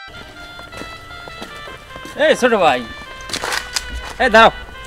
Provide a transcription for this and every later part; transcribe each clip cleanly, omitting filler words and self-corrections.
এই ছোট ভাই, এই দাঁড়াও।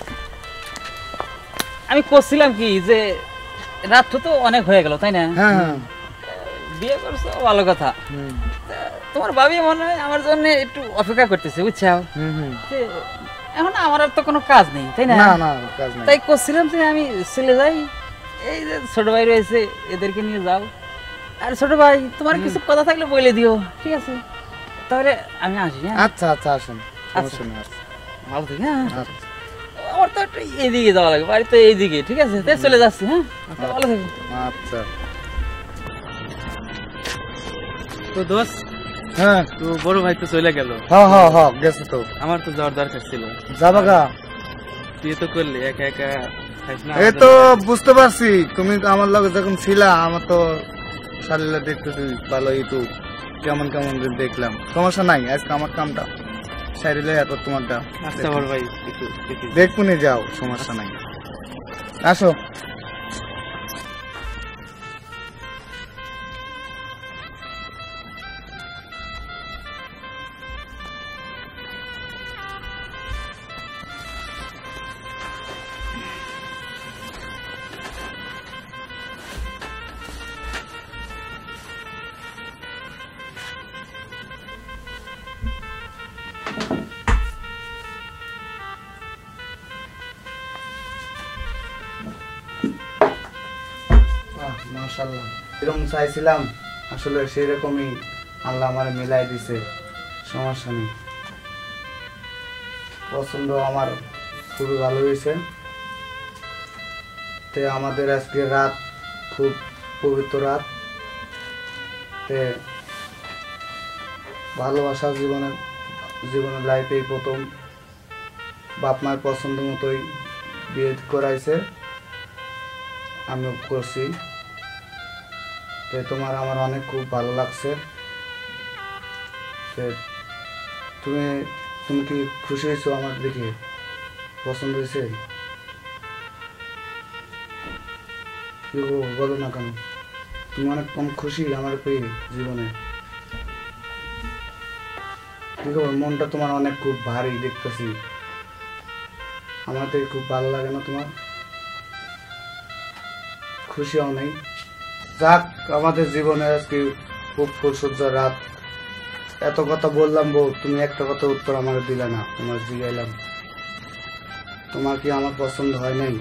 আমি করছিলাম কি যে রাত তো অনেক হয়ে গেল, তাই না? বিয়ে করছো ভালো কথা, তোমার ভাবি মনে হয় আমার জন্য একটু অপেক্ষা করতেছে, বুঝছো? এখন আমার আর তো কোনো কাজ নেই, তাই না? তাই করছিলাম যে আমি চলে যাই, এই যে ছোট ভাই রয়েছে এদেরকে নিয়ে যাও। আর ছোট ভাই তোমার কিছু কথা থাকলে বলে দিও, ঠিক আছে? তাহলে আমি আসি। হ্যাঁ, আচ্ছা আচ্ছা, আসেন। ভালো থেকে। হ্যাঁ, আমার তো একটু এইদিকে যাওয়া লাগে, বাড়ি তো এইদিকে, ঠিক আছে? তাই চলে যাচ্ছি। হ্যাঁ, ভালো থেকে। আচ্ছা। তো দোস্ত, হ্যাঁ, তো বড় ভাই তো চলে গেল। হ্যাঁ হ্যাঁ হ্যাঁ, গেছে তো। আমার তো যাওয়ার দরকার ছিল। যাবা গা? তুই তো করলি একা একা। এই তো বুঝতে পারছি, তুমি তো আমার লগে যখন ছিলা, আমার তো শালীলা দেখতেছি ভালোই, তো কেমন কেমন দেখলাম। সমস্যা নাই, আজকে আমার কামটা সারিলে এরপর তোমারটা। আচ্ছা বড় ভাই, দেখুনি যাও, সমস্যা নাই। আসো। মাশাআল্লাহ, এরকম চাইছিলাম আসলে সেরকমই আল্লাহ আমার মিলাই দিছে। সমস্যা নেই, পছন্দ আমার খুবই ভালো হয়েছে। তে আমাদের আজকে রাত খুব পবিত্র রাত, তে ভালোবাসা জীবনের লাইফে প্রথম বাপ মায়ের পছন্দ মতোই বিয়ে করাইছে, আমিও করছি। তোমার আমার অনেক খুব ভালো লাগছে। তুমি কি খুশি হয়েছো আমার দেখে? পছন্দ হয়েছে? কি বলো না কেন, তুমি অনেক কম খুশি আমার পেয়ে জীবনে? কি খবর, মনটা তোমার অনেক খুব ভারী দেখতেছি। আমার থেকে খুব ভালো লাগে না তোমার? খুশি হও নাই? যাক, আমাদের জীবনে আজকে খুব ফুলসজ্জা রাত। এত কথা বললাম বউ, তুমি একটা কথা উত্তর আমার দিলে না। তোমার জিগাইলাম, তোমার কি আমার পছন্দ হয় নাই?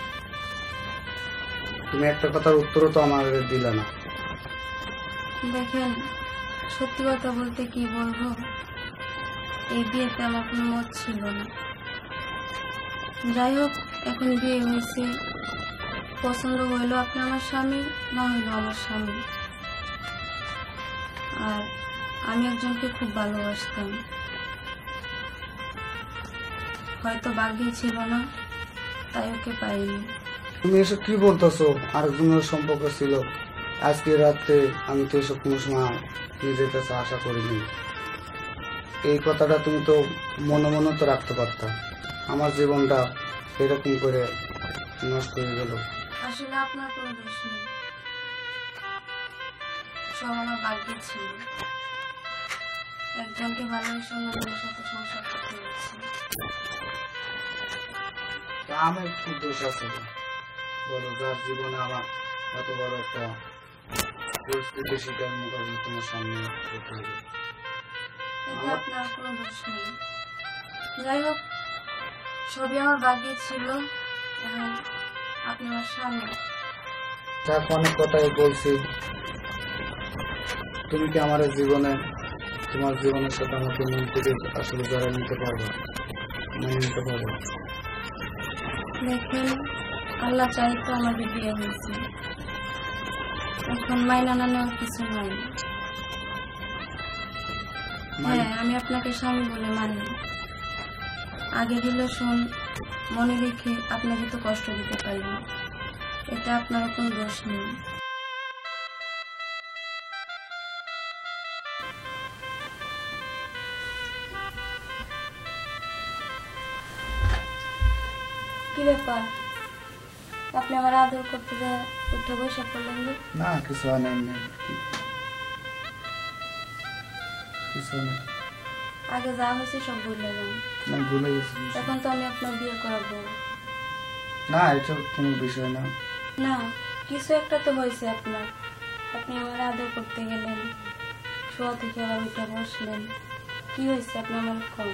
তুমি একটা কথার উত্তরও তো আমার দিলে না। দেখেন, সত্যি কথা বলতে কি বলবো, এই বিয়েতে আমার কোনো মত ছিল না। যাই হোক, এখন বিয়ে হয়েছে, পছন্দ হইলো আপনি আমার স্বামী, না হইলো আমার স্বামী। আর আমি একজনকে খুব ভালোবাসতাম, হয়তো ভাগ্যে ছিল না, তাই ওকে পাইনি। তুমি এসব কি বলতেছো? আরেকজনের সম্পর্ক ছিল আজকে রাত্রে, আমি তো এসব কোনো সময় নিজের কাছে আশা করিনি। এই কথাটা তুমি তো মনে মনে তো রাখতে পারতাম। আমার জীবনটা এরকম করে নষ্ট হয়ে গেল। আসলে আপনার কোনো দোষ নেই, সব আমার ভাগ্যে ছিল। একজনকে ভালোবেসে অন্যজনের সাথে সংসার করতে হয়েছে। আমার কি দোষ আছে বলো, যার জীবনে আমার এত বড় একটা পরিস্থিতি সেটার মোকাবিলা তোমার সামনে করতে হবে? আপনার কোনো দোষ নেই। যাই হোক, সবই আমার ভাগ্যে ছিল। এখন আপনি আমার স্বামী। তার অনেক কথাই বলছি, তুমি কি আমার জীবনে, তোমার জীবনের সাথে আমাকে মন থেকে আসলে জড়াই নিতে পারবে, মেনে নিতে পারবে? দেখেন, আল্লাহ চাই তো আমাদের বিয়ে হয়েছে, এখন মাইনা না নেওয়ার কিছু নাই। হ্যাঁ, আমি আপনাকে স্বামী বলে মানি। আগে রিলেশন মনে রেখে আপনাকে তো কষ্ট দিতে পারি না, এটা আপনার কোনো দোষ নেই। কি ব্যাপার, আপনি আমার আদর করতে উঠে বসে পড়লেন? না, কিছু হয় না, কিছু না। আগে যা হয়েছে সব ভুলে যান। না ভুলে গেছি। এখন তো আমি আপনার বিয়ে করাবো না, এটা কোনো বিষয় না। না, কিছু একটা তো হয়েছে আপনার। আপনি আমার আদর করতে গেলেন, শোয়া থেকে আবার উঠে বসলেন, কি হয়েছে আপনি আমার কম?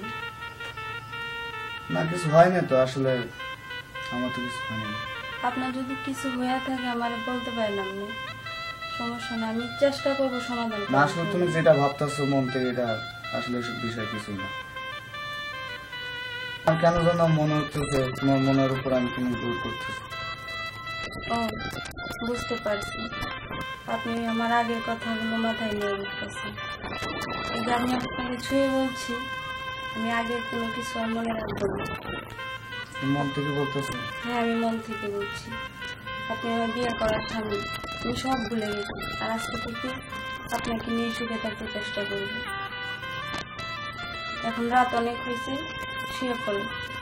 না কিছু হয় না তো, আসলে আমার তো কিছু হয়নি। আপনার যদি কিছু হয়ে থাকে আমার বলতে পারলাম না, সমস্যা না, আমি চেষ্টা করবো সমাধান না আসলে তুমি যেটা ভাবতেছো মন থেকে, এটা আসলে এসব বিষয় কিছুই না। আর কেন যেন মনে হচ্ছে যে তোমার মনের উপর আমি কোনো জোর করতেছি। ও, বুঝতে পারছি, আপনি আমার আগের কথাগুলো মাথায় নিয়ে বলতেছেন। এই যে আমি আপনাকে ছুঁয়ে বলছি, আমি আগের কোনো কিছু আর মনে রাখবো না। মন থেকে বলতেছো? হ্যাঁ, আমি মন থেকে বলছি। আপনি আমার বিয়ে করার স্বামী, আমি সব ভুলে গেছি। আর আজকে থেকে আপনাকে নিয়ে সুখে থাকতে চেষ্টা করব। এখন রাত অনেক হয়েছে, শুয়ে পড়ে।